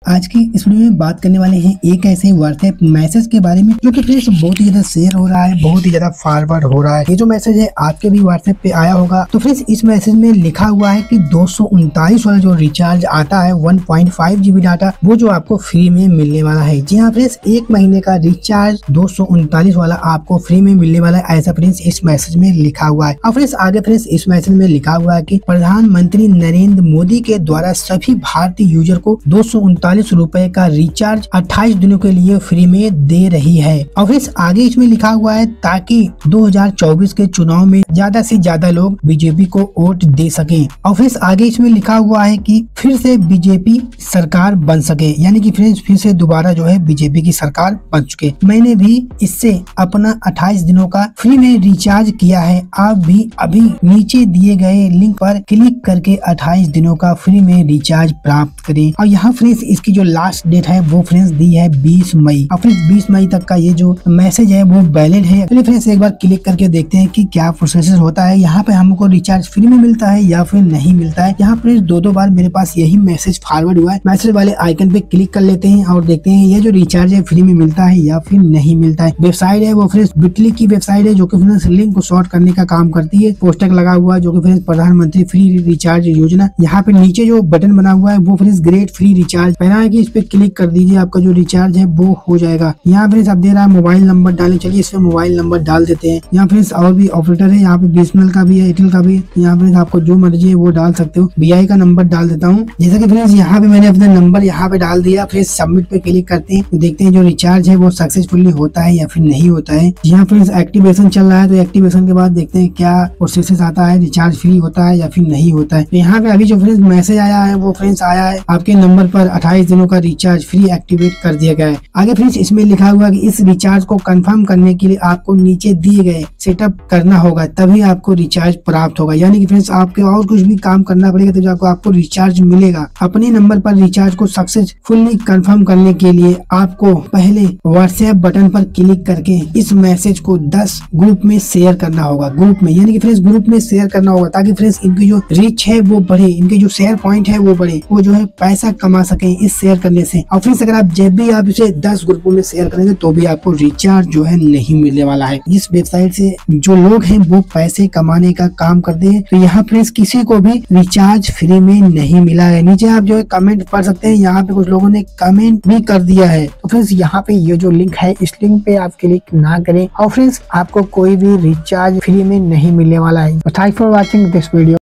आज की इस वीडियो में बात करने वाले हैं एक ऐसे व्हाट्सएप मैसेज के बारे में जो कि फ्रेंड्स बहुत ही ज्यादा शेयर हो रहा है, बहुत ही ज्यादा फॉरवर्ड हो रहा है। ये जो मैसेज है आपके भी व्हाट्सएप पे आया होगा। तो फ्रेंड्स इस मैसेज में लिखा हुआ है कि 239 वाला जो रिचार्ज आता है 1.5 GB डाटा, वो जो आपको फ्री में मिलने वाला है। जी हाँ फ्रेंड्स, एक महीने का रिचार्ज 239 वाला आपको फ्री में मिलने वाला है, ऐसा फ्रेंड्स इस मैसेज में लिखा हुआ है। और फ्रेंड्स आगे फ्रेंड्स इस मैसेज में लिखा हुआ है कि प्रधानमंत्री नरेंद्र मोदी के द्वारा सभी भारतीय यूजर को 239 रुपए का रिचार्ज 28 दिनों के लिए फ्री में दे रही है। और फ्रेंड्स आगे इसमें लिखा हुआ है ताकि 2024 के चुनाव में ज्यादा से ज्यादा लोग बीजेपी को वोट दे सकें। और फ्रेंड्स आगे इसमें लिखा हुआ है कि फिर से बीजेपी सरकार बन सके, यानी कि फ्रेंड्स फिर से दोबारा जो है बीजेपी की सरकार बन चुके। मैंने भी इससे अपना 28 दिनों का फ्री में रिचार्ज किया है। आप भी अभी नीचे दिए गए लिंक पर क्लिक करके 28 दिनों का फ्री में रिचार्ज प्राप्त करें। और यहाँ फ्रेंड्स इसकी जो लास्ट डेट है वो फ्रेंड्स दी है 20 मई। और फ्रेंड्स 20 मई तक का ये जो मैसेज है वो वैलिड है। चलिए फ्रेंड्स एक बार क्लिक करके देखते हैं कि क्या प्रोसेस होता है। यहाँ पे हमको रिचार्ज फ्री में मिलता है या फिर नहीं मिलता है। यहाँ फ्रेंड्स दो बार मेरे पास यही मैसेज फॉरवर्ड हुआ है। मैसेज वाले आइकन पे क्लिक कर लेते हैं और देखते हैं ये जो रिचार्ज है फ्री में मिलता है या फिर नहीं मिलता है। वेबसाइट है वो फ्रेंड्स बिटली की वेबसाइट है जो कि फ्रेंड्स लिंक को शॉर्ट करने का काम करती है। पोस्टर लगा हुआ है जो कि फ्रेंड्स प्रधानमंत्री फ्री रिचार्ज योजना। यहाँ पे नीचे जो बटन बना हुआ है वो फ्रेंड्स ग्रेट फ्री रिचार्ज पहना है कि इस पे क्लिक कर दीजिए, आपका जो रिचार्ज है वो हो जाएगा। यहाँ फ्रेंड्स आप दे रहा है मोबाइल नंबर डालें। चलिए इसमें मोबाइल नंबर डाल देते हैं। यहाँ फ्रेंड्स और भी ऑपरेटर है, यहाँ पे बीएसएनएल का भी है, एयरटेल का भी है। यहाँ फ्रेंड्स आपको जो मर्जी है वो डाल सकते हो। बीआई का नंबर डाल देता हूँ। जैसा कि फ्रेंड्स यहाँ पे मैंने अपना नंबर यहाँ पे डाल दिया। फ्रेंड्स सबमिट पे क्लिक करते हैं तो देखते हैं जो रिचार्ज है वो सक्सेसफुली होता है या फिर नहीं होता है। यहाँ फ्रेंड्स एक्टिवेशन चल रहा है तो एक्टिवेशन के बाद देखते हैं क्या प्रोसेस आता है, रिचार्ज फ्री होता है या फिर नहीं होता है। तो यहाँ पे अभी जो फ्रेंड्स मैसेज आया है वो फ्रेंड्स आया है आपके नंबर पर 28 दिनों का रिचार्ज फ्री एक्टिवेट कर दिया गया है। आगे फ्रेंड्स इसमें लिखा हुआ कि इस रिचार्ज को कंफर्म करने के लिए आपको नीचे दिए गए सेटअप करना होगा, तभी आपको रिचार्ज प्राप्त होगा। यानी कि फ्रेंड्स आपके और कुछ भी काम करना पड़ेगा तभी आपको रिचार्ज मिलेगा। अपने नंबर पर रिचार्ज को सक्सेसफुली कंफर्म करने के लिए आपको पहले व्हाट्सएप बटन पर क्लिक करके इस मैसेज को 10 ग्रुप में शेयर करना होगा। ग्रुप में यानी कि फ्रेंड्स ग्रुप में शेयर करना होगा ताकि फ्रेंड्स इनकी जो रीच है वो बढ़े, इनके जो शेयर पॉइंट है वो बढ़े, वो जो है पैसा कमा सके इस शेयर करने से। और फ्रेंड्स अगर आप जब भी आप इसे 10 ग्रुपों में शेयर करेंगे तो भी आपको रिचार्ज जो है नहीं मिलने वाला है। इस वेबसाइट से जो लोग हैं वो पैसे कमाने का काम करते हैं। तो यहाँ फ्रेंड्स किसी को भी रिचार्ज फ्री में नहीं मिला है। नीचे आप जो है कमेंट पढ़ सकते हैं। यहाँ पे कुछ लोगों ने कमेंट भी कर दिया है। तो फ्रेंड्स यहाँ पे ये जो लिंक है इस लिंक पे आप क्लिक ना करें और फ्रेंड्स आपको कोई भी रिचार्ज फ्री में नहीं मिलने वाला है। Thanks for watching this video.